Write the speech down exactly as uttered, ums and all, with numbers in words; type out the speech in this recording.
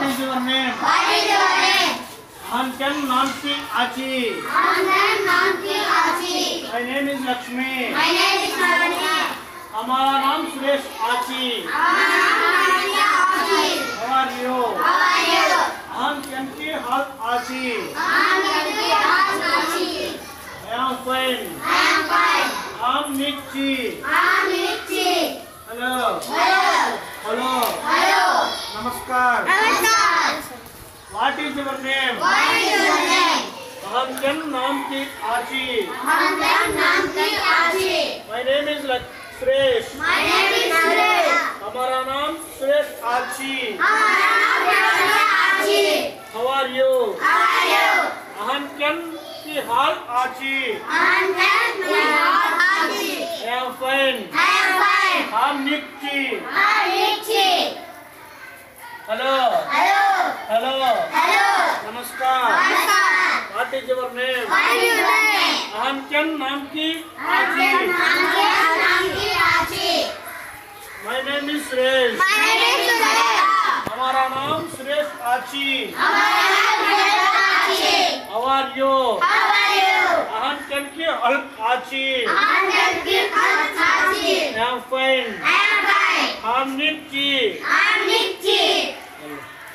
is your name? What is your name? Hankan naam ki Achi. Hankan naam ki Achi. My name is Lakshmi. My name is Navani. हमारा नाम सुरेश आची. हमारा नाम आची. How are you? How are you? हम केमकी हाल आची. हम केमकी हाल आची. I am fine. I am fine. I'm Nikki. I'm Nikki. Hello. Hello. Hello. Hello. Namaskar. Namaskar. What is your name? What is your name? Hankan naam ki Achi. Hankan naam ki Achi. My name is Lak Suresh. My name is Suresh. हमारा नाम सुरेश आची. हमारा नाम आची. How are you? How are you? Hankan की हाल आची. Hankan ki haal achi. I am fine. I am fine. I'm Nikki. I'm Nikki. Hello. Hello. Hello. Hello. Namaskar. Namaskar. What is your name? What is your name? Hankan naam ki Hankan Achi. naam ki Achi. My name is Suresh. My name is Suresh. हमारा नाम सुरेश आची. हमारा नाम सुरेश आची. How are you? How are you? Hankan की हाल आची. Hankan ki haal achi. I am fine. I am fine. I'm Nikki. I'm Nikki.